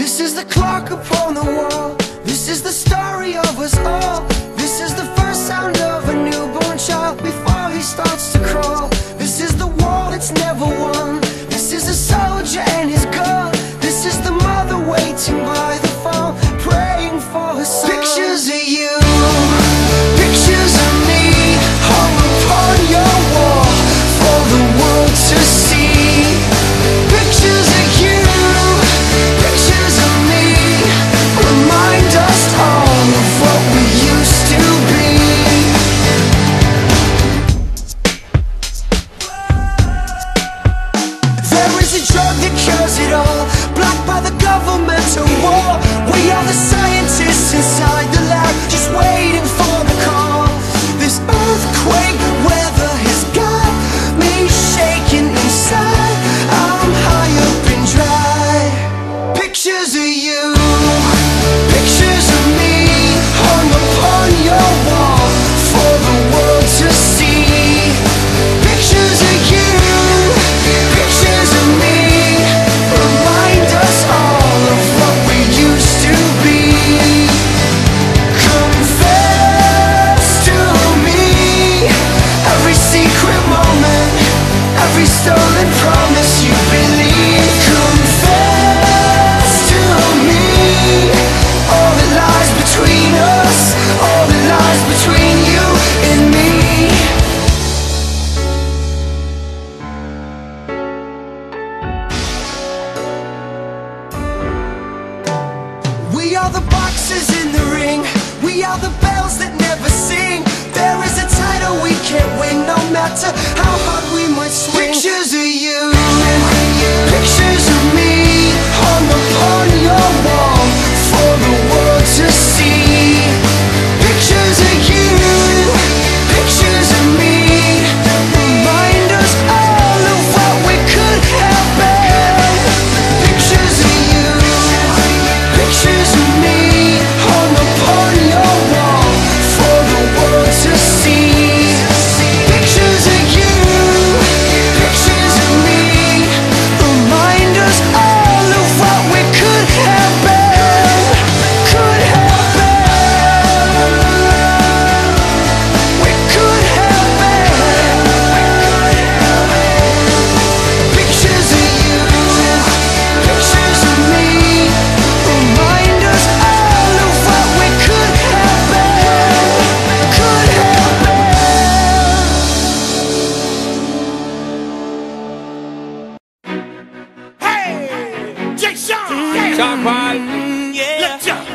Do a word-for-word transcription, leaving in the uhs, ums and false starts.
This is the clock upon the wall. This is the story of us all. This is the first sound of a newborn child before he starts to crawl. This is the war that's never won. This is a soldier and his gun. This is the mother waiting by the phone, praying for her son. Pictures of you, pictures of me, hung upon your wall for the world to see. Pictures of you, pictures of me, remind us all of what we used to be. There is a drug that cures it all, blocked by the governmental war. We are the scientists inside the lab, just waiting for the call. This earthquake weather has got me shaking inside. I'm high up and dry. Pictures of you, pictures of me, hung upon your wall for the world to see. Pictures of you, pictures of me, remind us all of what we used to be. Confess to me every secret moment, every stolen promise you believe. Confess to me all that lies between us, all that lies between you and me. We are the boxes in the ring. We are the bells that never sing. There is a title we can't win, no matter how hard we might swing. Pictures of you, pictures of me, hung upon your wall for the world to see. Pictures of you, pictures of me, remind us all of what we could have been. Pictures of you, pictures of me, hung upon your wall for the world to see. Pictures of you, pictures of me, remind us all of what we could have been, could have been, we could have been. Pictures of you, pictures of me, remind us all of what we could have been, could have been. Hey, Jay Sean, yeah. Sean Paul. Yeah. Let's go.